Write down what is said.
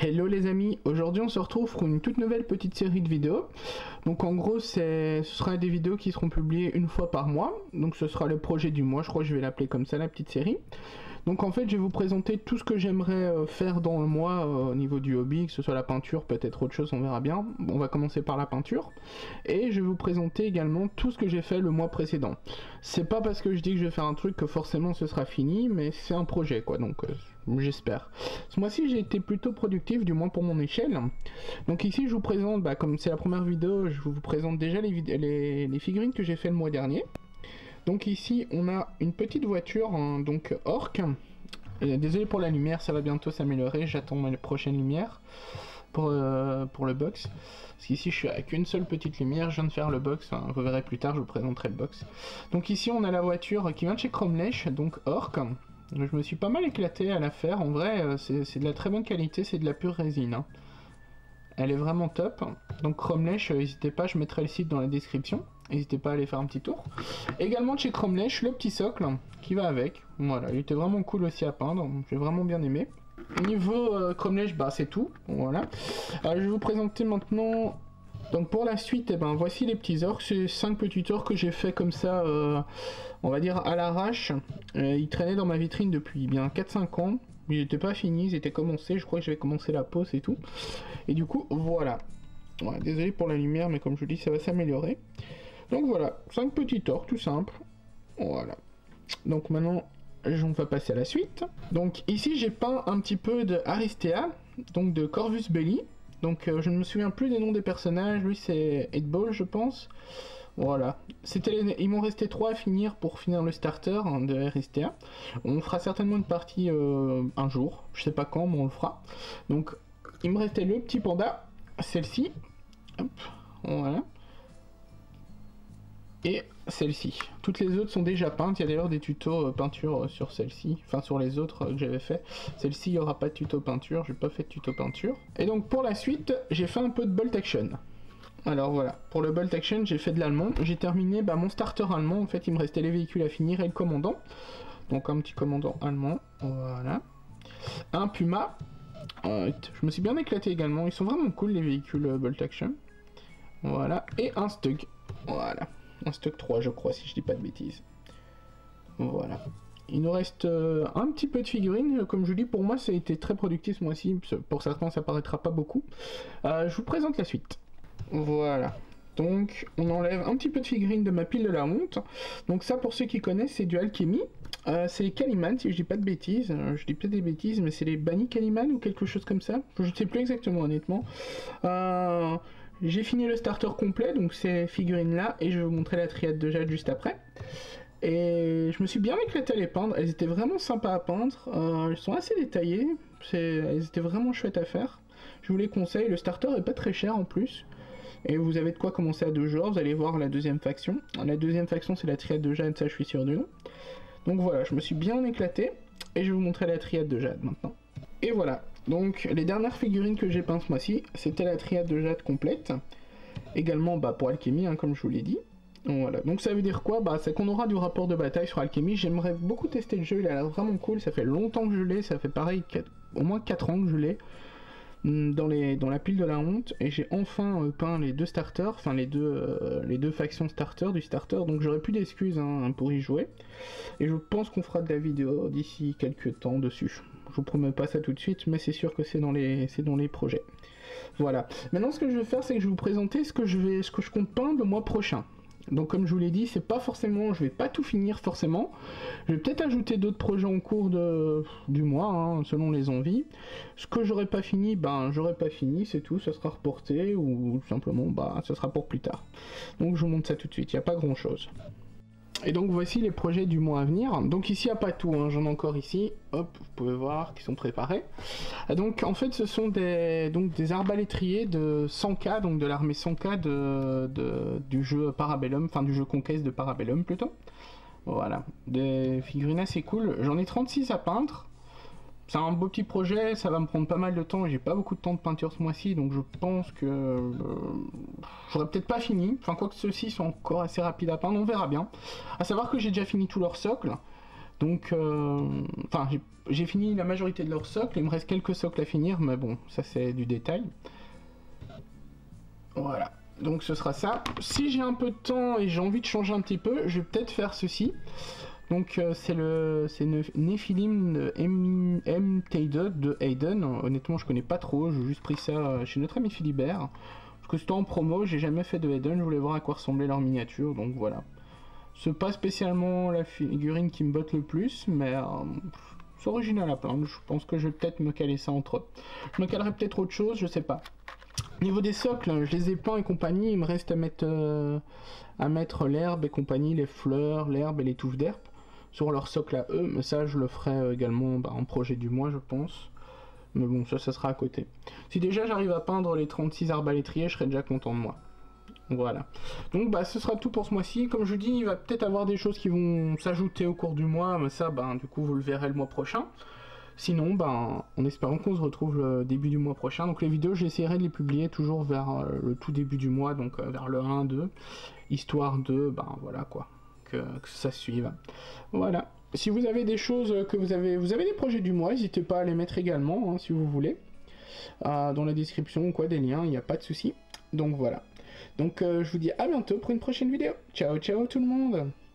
Hello les amis, aujourd'hui on se retrouve pour une toute nouvelle petite série de vidéos. Donc en gros ce sera des vidéos qui seront publiées une fois par mois. Donc ce sera le projet du mois, je crois que je vais l'appeler comme ça la petite série. Donc en fait je vais vous présenter tout ce que j'aimerais faire dans le mois au niveau du hobby, que ce soit la peinture, peut-être autre chose, on verra bien. On va commencer par la peinture. Et je vais vous présenter également tout ce que j'ai fait le mois précédent. C'est pas parce que je dis que je vais faire un truc que forcément ce sera fini, mais c'est un projet quoi, donc j'espère. Ce mois-ci j'ai été plutôt productif, du moins pour mon échelle. Donc ici je vous présente, comme c'est la première vidéo, je vous présente déjà les figurines que j'ai fait le mois dernier. Donc ici on a une petite voiture, donc Orc. Désolé pour la lumière, ça va bientôt s'améliorer, j'attends mes prochaines lumières pour le box. Parce qu'ici je suis avec une seule petite lumière, je viens de faire le box, vous verrez plus tard, je vous présenterai le box. Donc ici on a la voiture qui vient de chez Cromlech, donc Orc. Je me suis pas mal éclaté à la faire, en vrai c'est de la très bonne qualité, c'est de la pure résine. Elle est vraiment top, donc Cromlech, n'hésitez pas, je mettrai le site dans la description, n'hésitez pas à aller faire un petit tour. Également de chez Cromlech, le petit socle qui va avec, voilà, il était vraiment cool aussi à peindre, j'ai vraiment bien aimé. Niveau Cromlech, c'est tout, voilà. Je vais vous présenter maintenant... Donc pour la suite, voici les petits orques, c'est 5 petits orques que j'ai fait comme ça, on va dire à l'arrache. Ils traînaient dans ma vitrine depuis bien 4-5 ans, ils n'étaient pas finis, ils étaient commencés, je crois que j'avais commencé la pose et tout. Et du coup, voilà. Ouais, désolé pour la lumière, mais comme je vous dis, ça va s'améliorer. Donc voilà, 5 petits orques, tout simple. Voilà. Donc maintenant, on va passer à la suite. Donc ici, j'ai peint un petit peu de Aristea, donc de Corvus Belli. Donc je ne me souviens plus des noms des personnages, lui c'est 8ball je pense. Voilà, il m'en restait 3 à finir pour finir le starter de Aristea. On fera certainement une partie un jour, je sais pas quand mais on le fera. Donc il me restait le petit panda, celle-ci, hop, voilà. Et celle-ci. Toutes les autres sont déjà peintes, il y a d'ailleurs des tutos peinture sur celle-ci, enfin sur les autres que j'avais fait. Celle-ci, il n'y aura pas de tuto peinture, j'ai pas fait de tuto peinture. Et donc pour la suite, j'ai fait un peu de bolt action. Alors voilà, pour le bolt action, j'ai fait de l'allemand. J'ai terminé mon starter allemand, en fait il me restait les véhicules à finir et le commandant. Donc un petit commandant allemand, voilà. Un Puma, je me suis bien éclaté également, ils sont vraiment cool les véhicules bolt action. Voilà, et un Stug, voilà. Un stock 3 je crois si je dis pas de bêtises. Voilà. Il nous reste un petit peu de figurines, comme je dis pour moi ça a été très productif ce mois-ci, pour certains ça paraîtra pas beaucoup. Je vous présente la suite. Voilà. Donc on enlève un petit peu de figurines de ma pile de la honte. Donc ça pour ceux qui connaissent c'est du Alchemy. C'est les Caliman si je dis pas de bêtises, je dis peut-être des bêtises mais c'est les Banny Caliman ou quelque chose comme ça. Je sais plus exactement honnêtement. J'ai fini le starter complet, donc ces figurines-là, et je vais vous montrer la triade de jade juste après. Et je me suis bien éclaté à les peindre, elles étaient vraiment sympas à peindre, elles sont assez détaillées, elles étaient vraiment chouettes à faire. Je vous les conseille, le starter est pas très cher en plus. Et vous avez de quoi commencer à 2 joueurs, vous allez voir la deuxième faction. La deuxième faction c'est la triade de jade, ça je suis sûr du nom. Donc voilà, je me suis bien éclaté, et je vais vous montrer la triade de jade maintenant. Et voilà, donc les dernières figurines que j'ai peintes ce mois-ci, c'était la triade de jade complète. Également pour Alchemy, comme je vous l'ai dit. Donc, voilà, donc ça veut dire quoi? C'est qu'on aura du rapport de bataille sur Alchemy. J'aimerais beaucoup tester le jeu, il a l'air vraiment cool, ça fait longtemps que je l'ai, ça fait pareil, au moins 4 ans que je l'ai. Dans la pile de la honte, et j'ai enfin peint les 2 starters, enfin les deux factions starter du starter, donc j'aurai plus d'excuses pour y jouer. Et je pense qu'on fera de la vidéo d'ici quelques temps dessus. Je vous promets pas ça tout de suite, mais c'est sûr que c'est dans les projets. Voilà. Maintenant ce que je vais faire, c'est que je vais vous présenter ce que je compte peindre le mois prochain. Donc comme je vous l'ai dit, c'est pas forcément, je vais pas tout finir forcément. Je vais peut-être ajouter d'autres projets en cours du mois, selon les envies. Ce que j'aurais pas fini, j'aurais pas fini, c'est tout, ça sera reporté ou simplement ça sera pour plus tard. Donc je vous montre ça tout de suite, il n'y a pas grand chose. Et donc voici les projets du mois à venir. Donc ici il n'y a pas tout, j'en ai encore ici, hop, vous pouvez voir qu'ils sont préparés. Donc en fait ce sont des arbalétriers de 100K, donc de l'armée 100K du jeu Parabellum, enfin du jeu Conquest de Parabellum plutôt. Voilà, des figurines assez cool, j'en ai 36 à peindre. C'est un beau petit projet, ça va me prendre pas mal de temps et j'ai pas beaucoup de temps de peinture ce mois-ci, donc je pense que j'aurais peut-être pas fini. Enfin, quoique ceux-ci sont encore assez rapides à peindre, on verra bien. À savoir que j'ai déjà fini tout leur socle, Donc, enfin, j'ai fini la majorité de leurs socles, il me reste quelques socles à finir, mais bon, ça c'est du détail. Voilà, donc ce sera ça. Si j'ai un peu de temps et j'ai envie de changer un petit peu, je vais peut-être faire ceci. Donc c'est Nephilim M-Tader de Hayden. Honnêtement, je connais pas trop, j'ai juste pris ça chez notre ami Philibert. Parce que c'était en promo, j'ai jamais fait de Hayden, je voulais voir à quoi ressemblait leur miniature, donc voilà. C'est pas spécialement la figurine qui me botte le plus, mais c'est original à plein. Je pense que je vais peut-être me caler ça entre eux. Je me calerai peut-être autre chose, je sais pas. Niveau des socles, je les ai peints et compagnie, il me reste à mettre l'herbe et compagnie, les fleurs, l'herbe et les touffes d'herbe sur leur socle à eux, mais ça je le ferai également en projet du mois je pense. Mais bon, ça sera à côté. Si déjà j'arrive à peindre les 36 arbalétriers, je serai déjà content de moi. Voilà. Donc bah ce sera tout pour ce mois-ci. Comme je vous dis, il va peut-être avoir des choses qui vont s'ajouter au cours du mois, mais ça, du coup, vous le verrez le mois prochain. Sinon, en espérant qu'on se retrouve le début du mois prochain. Donc les vidéos, j'essaierai de les publier toujours vers le tout début du mois, donc vers le 1-2, histoire de, voilà quoi, que ça suive. Voilà. Si vous avez des choses que vous avez des projets du mois, n'hésitez pas à les mettre également, hein, si vous voulez. Dans la description, quoi, des liens, il n'y a pas de souci. Donc voilà. Donc je vous dis à bientôt pour une prochaine vidéo. Ciao, ciao tout le monde!